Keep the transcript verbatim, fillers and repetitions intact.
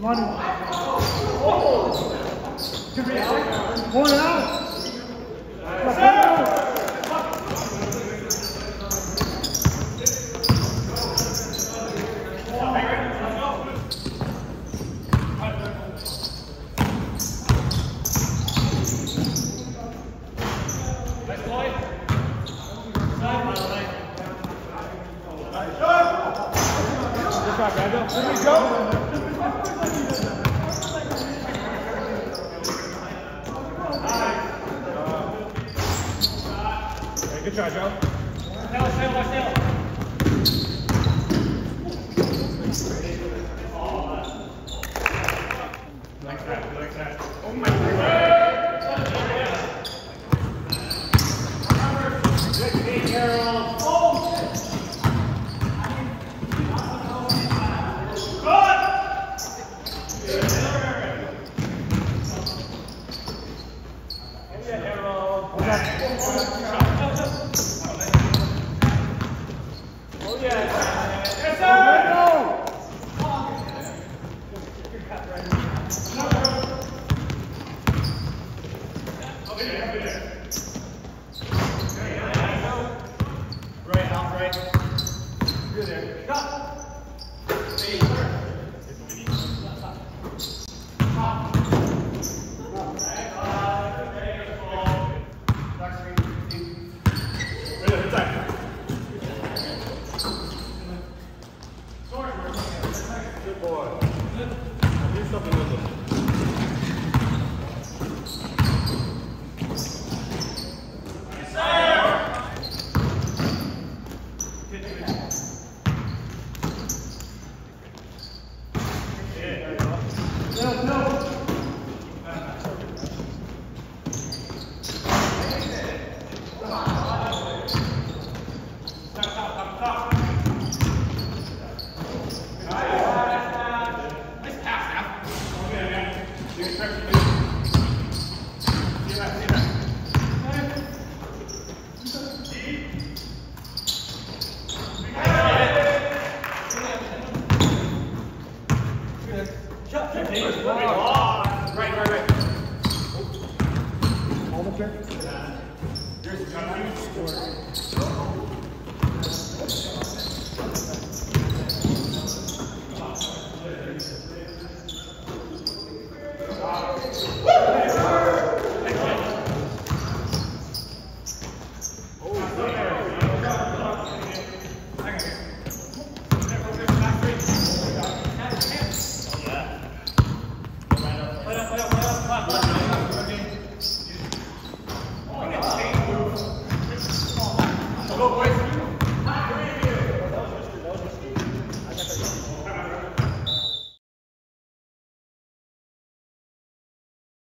One out. Good try, Joe. Tail, tail, watch tail. Like that, like that. Oh my God. Good day, Carol. Oh! Good! Yeah, Harold. Oh, yeah. Yes, sir! Right, out, right. You're there. Stop. Hey, sir. Good boy. Do something with him. Yes, sir. No, no. Right, right, right. All the trick. Here's the Go, boys.